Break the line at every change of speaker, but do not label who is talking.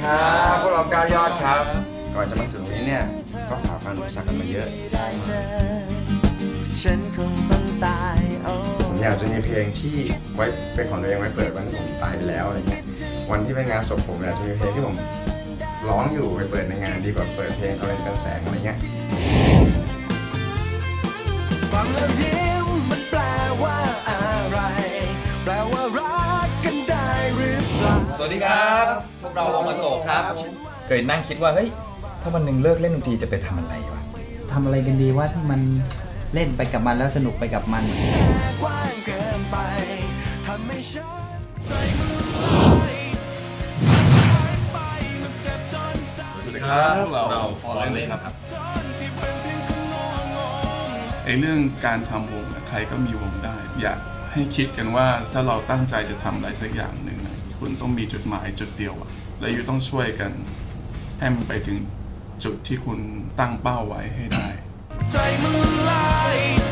พวกเราก้าวยอดครับก่อนจะมาถึงนี้เนี่ยก็ฝ่าฟันอุปสรรคกันมาเยอะผมอยากจะมีเพลงที่ไว้เป็นของตัวเองไว้เปิดวันที่ผมตายไปแล้วอะไรเงี้ยวันที่เป็นงานศพผมอยากจะมีเพลงที่ผมร้องอยู่ไปเปิดในงานดีกว่าเปิดเพลงเอาเป็นกันแสงอะไรเงี้ยฟังแล้วยิ้มมันแปลว่าอะไรแปลว่ารักกันได้หรือเปล่า
สวัสดีครับพวกเราวงอโศกครับเคยนั่งคิดว่าเฮ้ยถ้าวันหนึ่งเลิกเล่นดนตรีจะไปทำอะไรวะ
ทำอะไรกันดีว่าที่มันเล่นไปกับมันแล้วสนุกไปกับมัน
สวัสดีครับเราฟอร์เรนครับเรื่องการทำวงใครก็มีวงได้อยากให้คิดกันว่าถ้าเราตั้งใจจะทำอะไรสักอย่างหนึ่งคุณต้องมีจุดหมายจุดเดียวและอยู่ต้องช่วยกันให้มันไปถึงจุดที่คุณตั้งเป้าไว้ให้ได้ใจมันลาย